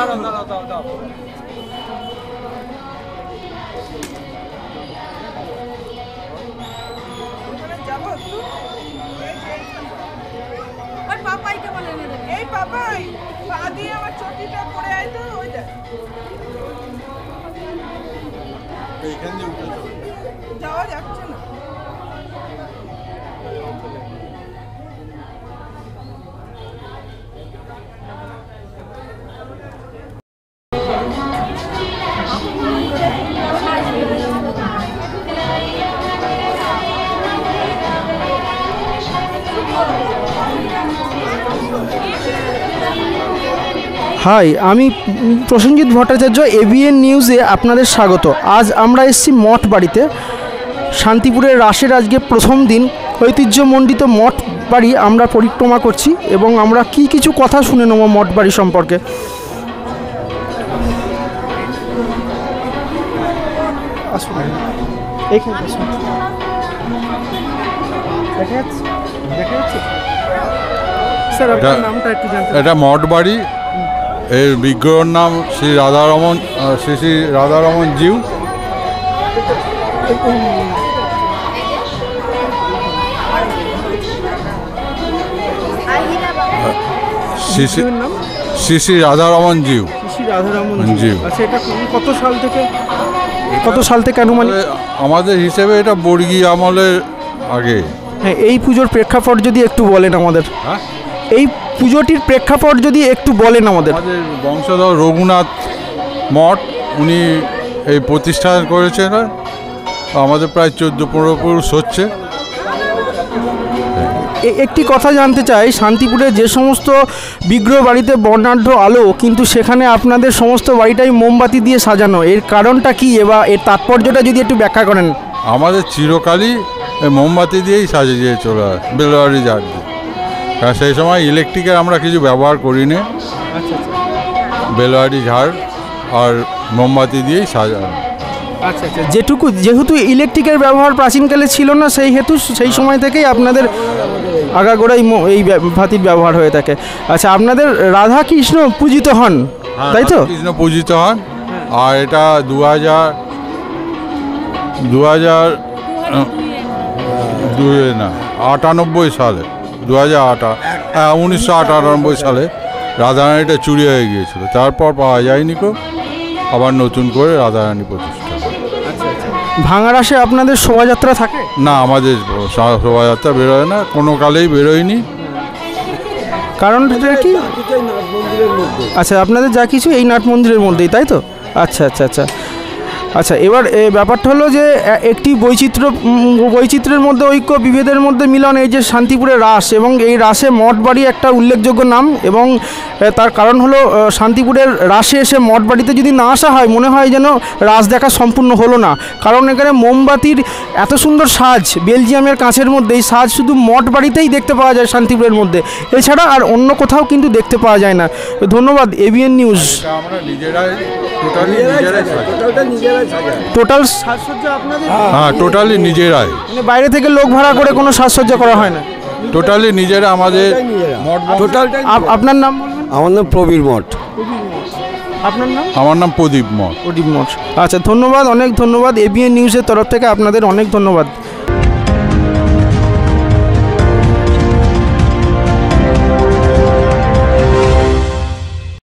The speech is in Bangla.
যাওয়া যাচ্ছে না। হাই, আমি প্রসেনজিৎ ভট্টাচার্য, এবিএন নিউজে আপনাদের স্বাগত। আজ আমরা এসেছি মঠ বাড়িতে। শান্তিপুরের রাসের আজকে প্রথম দিন। ঐতিহ্যমণ্ডিত মঠ বাড়ি আমরা পরিক্রমা করছি এবং আমরা কিছু কথা শুনে নেব মঠ বাড়ি সম্পর্কে। আসুন, এইখানে আসুন। দেখা যাচ্ছে? স্যার, আপনার নামটা একটু জানতে। এটা মঠ বাড়ি, এর বিগ্রহের নাম শ্রী রাধারমন জিউ। শ্রী রাধারমন জিউ। আচ্ছা, এটা কত সাল থেকে আনুমানিক? আমাদের হিসেবে এটা বর্গী আমলের আগে। হ্যাঁ, এই পুজোর প্রেক্ষাপট যদি একটু বলেন আমাদের। হ্যাঁ, এই পুজোটির প্রেক্ষাপট যদি একটু বলেন আমাদের। বংশধর রঘুনাথ মঠ, উনি এই প্রতিষ্ঠা করেছেন। আমাদের প্রায় 14-15 পুরুষ হচ্ছে। একটি কথা জানতে চাই, শান্তিপুরে যে সমস্ত বিগ্রহ বাড়িতে বর্ণাঢ্য আলো, কিন্তু সেখানে আপনাদের সমস্ত বাড়িটাই মোমবাতি দিয়ে সাজানো, এর কারণটা কি বা এর তাৎপর্যটা যদি একটু ব্যাখ্যা করেন। আমাদের চিরকালই মোমবাতি দিয়েই সাজিয়ে চলে হয়, বেলবাড়ি ঝাড় দিয়ে। সেই সময় ইলেকট্রিকের আমরা কিছু ব্যবহার করি না। বেলবাড়ি ঝাড় আর মোমবাতি দিয়েই সাজানো। আচ্ছা, যেহেতু ইলেকট্রিকের ব্যবহার প্রাচীনকালে ছিল না, সেই সময় থেকেই আপনাদের আগাগোড়াই এই বাতির ব্যবহার হয়ে থাকে। আচ্ছা, আপনাদের রাধা কৃষ্ণ পূজিত হন, তাই তো? কৃষ্ণ পূজিত হন। আর এটা 1998 সালে 1998 সালে রাধারানীটা চুরি হয়ে গিয়েছিল। তারপর পাওয়া যায়নি কো, আবার নতুন করে রাধারানী প্রতিষ্ঠা। ভাঙা রাসে আপনাদের শোভাযাত্রা থাকে? না, আমাদের শোভাযাত্রা বেরোয় না, কোনো কালেই বেরোয়নি। কারণটা কি? আচ্ছা, আপনাদের যা কিছু এই নাট মন্দিরের মধ্যেই, তাই তো? আচ্ছা, এবার ব্যাপারটা হলো যে একটি বৈচিত্র্যের মধ্যে ঐক্য, বিভেদের মধ্যে মিলন, এই যে শান্তিপুরের রাস, এবং এই রাসে মঠ বাড়ি একটা উল্লেখযোগ্য নাম। এবং তার কারণ হলো শান্তিপুরের রাসে এসে মঠ বাড়িতে যদি না আসা হয়, মনে হয় যেন রাস দেখা সম্পূর্ণ হলো না। কারণ এখানে মোমবাতির এত সুন্দর সাজ, বেলজিয়ামের কাঁচের মধ্যে এই সাজ শুধু মঠ বাড়িতেই দেখতে পাওয়া যায় শান্তিপুরের মধ্যে, এছাড়া আর অন্য কোথাও কিন্তু দেখতে পাওয়া যায় না। ধন্যবাদ, এবিএন নিউজ। টোটাল সাজসজ্জা আপনাদের? হ্যাঁ, টোটালি নিজেরাই, মানে বাইরে থেকে লোক ভাড়া করে কোনো সাজসজ্জা করা হয় না? টোটালি নিজেরা আমাদের। আপনার নাম বলবেন? আমার নাম প্রবীর মঠ। আপনার নাম? আমার নাম প্রদীপ মঠ। আচ্ছা, ধন্যবাদ, অনেক ধন্যবাদ। এবিএন নিউজের তরফ থেকে আপনাদের অনেক ধন্যবাদ।